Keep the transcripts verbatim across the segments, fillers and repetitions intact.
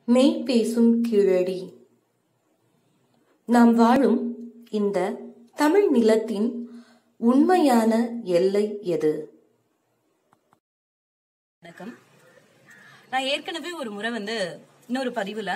மெய் பேசும் கீழடி. நாம் வாழும் இந்த தமிழ் நிலத்தின் உண்மையான எல்லை எது? வணக்கம். நான் ஏற்கனவே ஒரு முறை வந்து இன்னொரு பதிவுல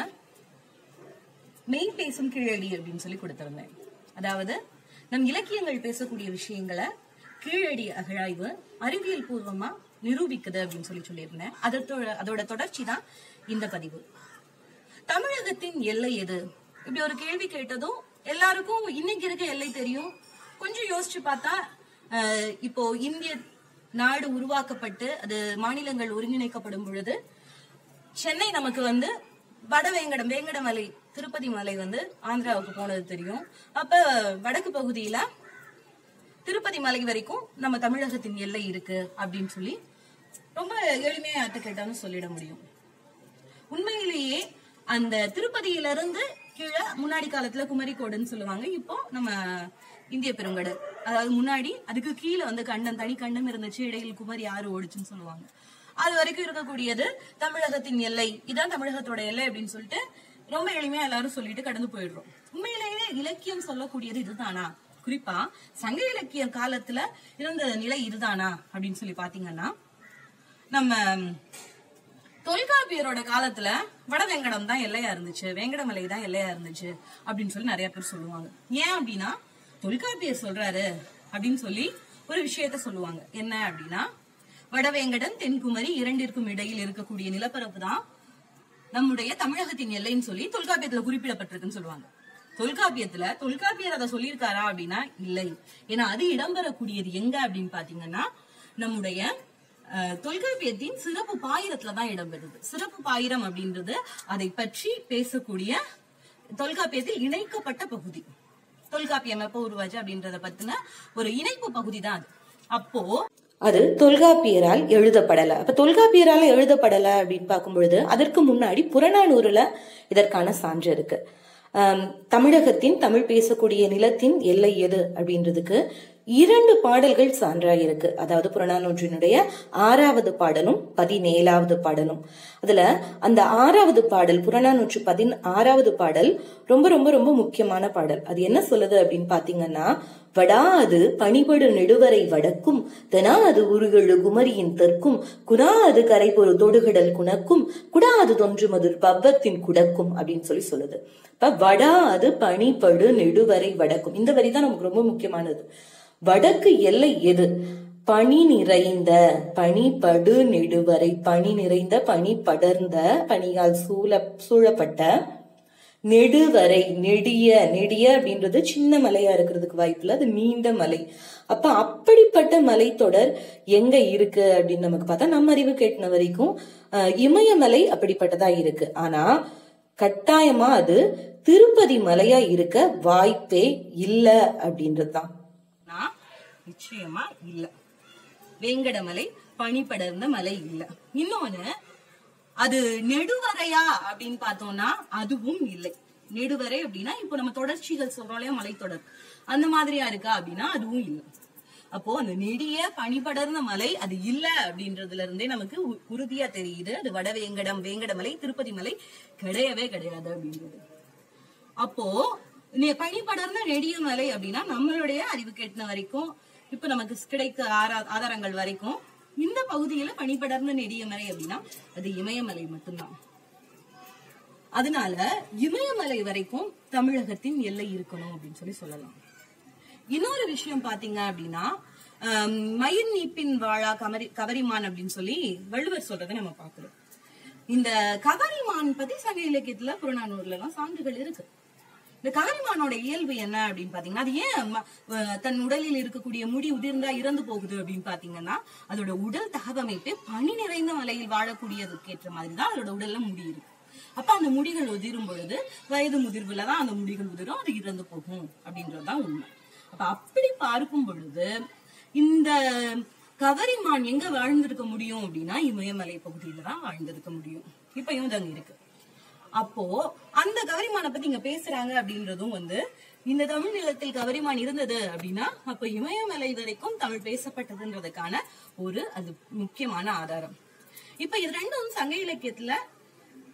மெய் பேசும் கீழடி அப்படின்னு சொல்லி கொடுத்திருந்தேன். அதாவது நம் இலக்கியங்கள் பேசக்கூடிய விஷயங்களை கீழடி அகழாய்வு அறிவியல் பூர்வமா நிரூபிக்குது அப்படின்னு சொல்லி சொல்லியிருந்தேன். அதோட அதோட தொடர்ச்சி தான் இந்த பதிவு. தமிழகத்தின் எல்லை எது? இப்படி ஒரு கேள்வி கேட்டதும் எல்லாருக்கும் இன்னைக்கு இருக்க எல்லை தெரியும். கொஞ்சம் யோசிச்சு பார்த்தா இப்போ இந்திய நாடு உருவாக்கப்பட்டு அது மாநிலங்கள் ஒருங்கிணைக்கப்படும் பொழுது சென்னை நமக்கு வந்து வடவேங்கடம் வேங்கட மலை திருப்பதி மலை வந்து ஆந்திராவுக்கு போனது தெரியும். அப்ப வடக்கு பகுதியில திருப்பதி மலை வரைக்கும் நம்ம தமிழகத்தின் எல்லை இருக்கு அப்படின்னு சொல்லி ரொம்ப எளிமையா யார்கிட்ட கேட்டாலும் சொல்லிட முடியும். உண்மையிலேயே அந்த திருப்பதியில இருந்து கீழே முன்னாடி காலத்துல குமரிக்கோடுன்னு சொல்லுவாங்க. இப்போ நம்ம இந்திய பெருங்கடல், அதாவது முன்னாடி அதுக்கு கீழே வந்து கண்டம், தனி கண்டம் இருந்துச்சு, இடையில் குமரி ஆறு ஓடுச்சுன்னு சொல்லுவாங்க. அது வரைக்கும் இருக்கக்கூடியது தமிழகத்தின் எல்லை, இதான் தமிழகத்தோட எல்லை அப்படின்னு சொல்லிட்டு ரொம்ப எளிமையா எல்லாரும் சொல்லிட்டு கடந்து போயிடுறோம். உண்மையிலேயே இலக்கியம் சொல்லக்கூடியது இதுதானா? குறிப்பா சங்க இலக்கிய காலத்துல இருந்த நிலை இதுதானா அப்படின்னு சொல்லி பாத்தீங்கன்னா, நம்ம தொல்காப்பியரோட காலத்துல வடவேங்கடம் தான் எல்லையா இருந்துச்சு, வேங்கடமலை தான் எல்லையா இருந்துச்சு அப்படின்னு சொல்லி நிறைய பேர் சொல்லுவாங்க. ஏன் அப்படின்னா தொல்காப்பியர் சொல்றாரு அப்படின்னு சொல்லி ஒரு விஷயத்த சொல்லுவாங்க. என்ன அப்படின்னா, வடவேங்கடம் தென்குமரி இரண்டிற்கும் இடையில் இருக்கக்கூடிய நிலப்பரப்பு தான் நம்முடைய தமிழகத்தின் எல்லைன்னு சொல்லி தொல்காப்பியத்துல குறிப்பிடப்பட்டிருக்குன்னு சொல்லுவாங்க. தொல்காப்பியத்துல தொல்காப்பியர் அதை சொல்லியிருக்காரா அப்படின்னா இல்லை. ஏன்னா அது இடம்பெறக்கூடியது எங்க அப்படின்னு பாத்தீங்கன்னா நம்முடைய தொல்காப்பியத்தின் சிறப்பு பாயிரத்துலதான் இடம்பெறுது. சிறப்பு பாயிரம் அப்படின்றது அதை பற்றி பேசக்கூடிய தொல்காப்பியத்தில் இணைக்கப்பட்ட பகுதி. தொல்காப்பியம் எப்ப உருவாச்சு அப்படின்றத பத்தின ஒரு இணைப்பு பகுதி தான் அது. அப்போ அது தொல்காப்பியரால் எழுதப்படல. அப்ப தொல்காப்பியரால எழுதப்படல அப்படின்னு பார்க்கும் பொழுது அதற்கு முன்னாடி புறநானூறுல இதற்கான சான்று இருக்கு. ஆஹ் தமிழகத்தின் தமிழ் பேசக்கூடிய நிலத்தின் எல்லை எது அப்படின்றதுக்கு இரண்டு பாடல்கள் சான்றா இருக்கு. அதாவது புறநானூற்றினுடைய ஆறாவது பாடலும் பதினேழாவது பாடலும். அதுல அந்த ஆறாவது பாடல், புறநானூற்று பதின் ஆறாவது பாடல் ரொம்ப ரொம்ப ரொம்ப முக்கியமான பாடல். அது என்ன சொல்லுது அப்படின்னு பாத்தீங்கன்னா, வடாது பணிபடு நெடுவரை வடக்கும் தெனாது உருகெழு குமரியின் தெற்கும் குணாது கரைபொரு தொடுகடல் குணக்கும் குடாது தொன்று மதுர் பவ்வத்தின் குடக்கும் அப்படின்னு சொல்லி சொல்லுது. இப்ப வடாது பணிபடு நெடுவரை வடக்கும், இந்த வரிதான் நமக்கு ரொம்ப முக்கியமானது. வடக்கு எல்லை எது? பனி நிறைந்த, பனிபடு நெடுவரை, பனி நிறைந்த, பனி படர்ந்த, பனியால் சூழ சூழப்பட்ட நெடுவரை, நெடிய, நெடிய அப்படின்றது சின்ன மலையா இருக்கிறதுக்கு வாய்ப்புல, அது நீண்ட மலை. அப்ப அப்படிப்பட்ட மலைத்தொடர் எங்க இருக்கு அப்படின்னு நமக்கு பார்த்தா நம்ம அறிவு கேட்டின வரைக்கும் அஹ் இமயமலை அப்படிப்பட்டதா இருக்கு. ஆனா கட்டாயமா அது திருப்பதி மலையா இருக்க வாய்ப்பே இல்ல அப்படின்றதுதான். நிச்சயமா இல்ல. வேங்கடமலை பனி படர்ந்த மலை இல்ல. இன்னொன்னு, அது நெடுவரையா அப்படின்னு பார்த்தோம்னா அதுவும் இல்லை. நெடுவரை அப்படின்னா இப்போ நம்ம தொடர்ச்சிகள் சொல்றோம்லையா, மலைத்தொடர், அந்த மாதிரியா இருக்கா அப்படின்னா அதுவும் இல்லை. அப்போ அந்த நெடிய பனிபடர்ந்த மலை அது இல்ல அப்படின்றதுல இருந்தே நமக்கு உறுதியா தெரியுது அது வடவேங்கடம் வேங்கடமலை திருப்பதி மலை கிடையவே கிடையாது அப்படின்றது. அப்போ நீ பனி படர்ந்த நெடிய மலை அப்படின்னா நம்மளுடைய அறிவு கேட்டின வரைக்கும், இப்ப நமக்கு கிடைத்த ஆதாரங்கள் வரைக்கும் இந்த பகுதியில பனிபடர்ந்த நெடிய மலை அப்படின்னா அது இமயமலை மட்டும்தான். அதனால இமயமலை வரைக்கும் தமிழகத்தின் எல்லை இருக்கணும் அப்படின்னு சொல்லி சொல்லலாம். இன்னொரு விஷயம் பாத்தீங்க அப்படின்னா, அஹ் மயிர் நீப்பின் வாழா கமரி கவரிமான் அப்படின்னு சொல்லி வள்ளுவர் சொல்றதை நம்ம பாக்குறோம். இந்த கவரிமான் பத்தி சங்க இலக்கியத்துல புறநானூறுல எல்லாம் சான்றுகள் இருக்கு. இந்த கவரிமானோட இயல்பு என்ன அப்படின்னு பாத்தீங்கன்னா, அது ஏன் தன் உடலில் இருக்கக்கூடிய முடி உதிர்ந்தா இறந்து போகுது அப்படின்னு பாத்தீங்கன்னா, அதோட உடல் தகவமைப்பே பனி நிறைந்த மலையில் வாழக்கூடியதுக்கு ஏற்ற மாதிரிதான் அதோட உடல்ல முடி இருக்கு. அப்ப அந்த முடிகள் உதிரும் பொழுது வயது முதிர்வுலதான் அந்த முடிகள் உதிரும், அது இறந்து போகும் அப்படின்றதுதான் உண்மை. அப்ப அப்படி பார்க்கும் பொழுது இந்த கவரிமான் எங்க வாழ்ந்திருக்க முடியும் அப்படின்னா இமயமலை பகுதியில தான் வாழ்ந்திருக்க முடியும். இப்பயும் அங்க இருக்கு. அப்போ அந்த கவரிமான பத்தி இங்க பேசுறாங்க அப்படின்றதும் வந்து, இந்த தமிழ் நிலத்தில் கவரிமான் இருந்தது அப்படின்னா அப்ப இமயமலை வரைக்கும் தமிழ் பேசப்பட்டதுன்றதுக்கான ஒரு அது முக்கியமான ஆதாரம். இப்ப இது ரெண்டும் சங்க இலக்கியத்துல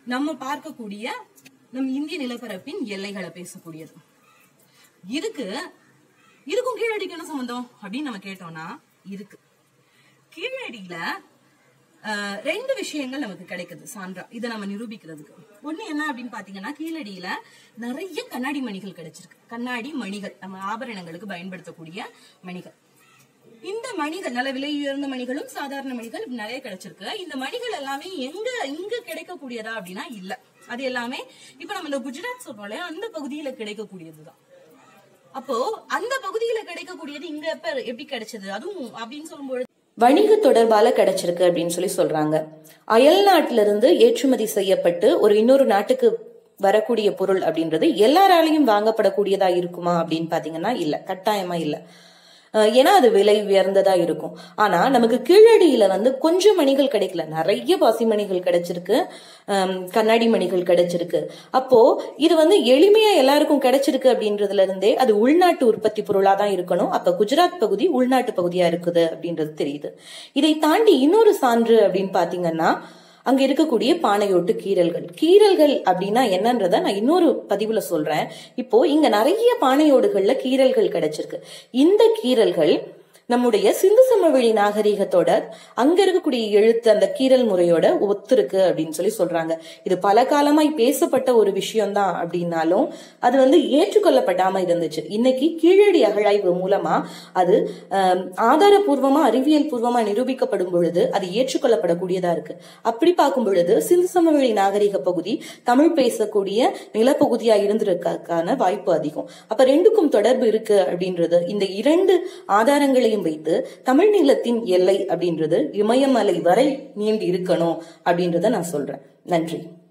நம்ம பார்க்கக்கூடிய நம் இந்திய நிலப்பரப்பின் எல்லைகளை பேசக்கூடியது. இதுக்கு இதுக்கும் கீழடிக்கு என்ன சம்பந்தம் அப்படின்னு நம்ம கேட்டோம்னா, இருக்கு. கீழடியில அஹ் ரெண்டு விஷயங்கள் நமக்கு கிடைக்குது சான்றா இதை நம்ம நிரூபிக்கிறதுக்கு. ஒண்ணு என்ன அப்படின்னு பாத்தீங்கன்னா, கீழடியில நிறைய கண்ணாடி மணிகள் கிடைச்சிருக்கு. கண்ணாடி மணிகள் நம்ம ஆபரணங்களுக்கு பயன்படுத்தக்கூடிய மணிகள். இந்த மணிகள் நல்ல விலை உயர்ந்த மணிகளும் சாதாரண மணிகள் நிறைய கிடைச்சிருக்கு. இந்த மணிகள் எல்லாமே எங்க இங்க கிடைக்கக்கூடியதா அப்படின்னா இல்ல. அது எல்லாமே இப்ப நம்ம இந்த குஜராத் சொல்றோம்ல, அந்த பகுதியில கிடைக்கக்கூடியதுதான். அப்போ அந்த பகுதியில கிடைக்கக்கூடியது இங்க எப்ப எப்படி கிடைச்சது அதுவும் அப்படின்னு சொல்லும்போது வணிக தொடர்பால கிடைச்சிருக்கு அப்படின்னு சொல்லி சொல்றாங்க. அயல் நாட்டில இருந்து ஏற்றுமதி செய்யப்பட்டு ஒரு இன்னொரு நாட்டுக்கு வரக்கூடிய பொருள் அப்படின்றது எல்லாராலையும் வாங்கப்படக்கூடியதா இருக்குமா அப்படின்னு பாத்தீங்கன்னா இல்ல, கட்டாயமா இல்ல. ஏன்னா அது விலை உயர்ந்ததா இருக்கும். ஆனா நமக்கு கீழடியில வந்து கொஞ்சம் மணிகள் கிடைக்கல, நிறைய பாசி மணிகள் கிடைச்சிருக்கு, கண்ணாடி மணிகள் கிடைச்சிருக்கு. அப்போ இது வந்து எளிமையா எல்லாருக்கும் கிடைச்சிருக்கு அப்படின்றதுல இருந்தே அது உள்நாட்டு உற்பத்தி பொருளா தான் இருக்கணும். அப்ப குஜராத் பகுதி உள்நாட்டு பகுதியா இருக்குது அப்படின்றது தெரியுது. இதை தாண்டி இன்னொரு சான்று அப்படின்னு பாத்தீங்கன்னா, அங்க இருக்கக்கூடிய பானையோட்டு கீறல்கள். கீறல்கள் அப்படின்னா என்னன்றத நான் இன்னொரு பதிவுல சொல்றேன். இப்போ இங்க நிறைய பானையோடுகள்ல கீறல்கள் கிடைச்சிருக்கு. இந்த கீறல்கள் நம்முடைய சிந்து சமவெளி நாகரிகத்தோட அங்க இருக்கக்கூடிய எழுத்து அந்த கீறல் முறையோட ஒத்துருக்கு அப்படின்னு சொல்லி சொல்றாங்க. இது பல காலமாய் பேசப்பட்ட ஒரு விஷயம்தான் அப்படின்னாலும் அது வந்து ஏற்றுக்கொள்ளப்படாம இருந்துச்சு. இன்னைக்கு கீழடி அகழாய்வு மூலமா அது அஹ் ஆதாரபூர்வமா அறிவியல் பூர்வமா நிரூபிக்கப்படும் பொழுது அது ஏற்றுக்கொள்ளப்படக்கூடியதா இருக்கு. அப்படி பார்க்கும் பொழுது சிந்து சமவெளி நாகரிக பகுதி தமிழ் பேசக்கூடிய நிலப்பகுதியா இருந்திருக்கான வாய்ப்பு அதிகம். அப்ப ரெண்டுக்கும் தொடர்பு இருக்கு அப்படின்றது இந்த இரண்டு ஆதாரங்களையும் வைத்து தமிழ் நிலத்தின் எல்லை அப்படின்றது இமயமலை வரை நீண்டு இருக்கணும் அப்படின்றத நான் சொல்றேன். நன்றி.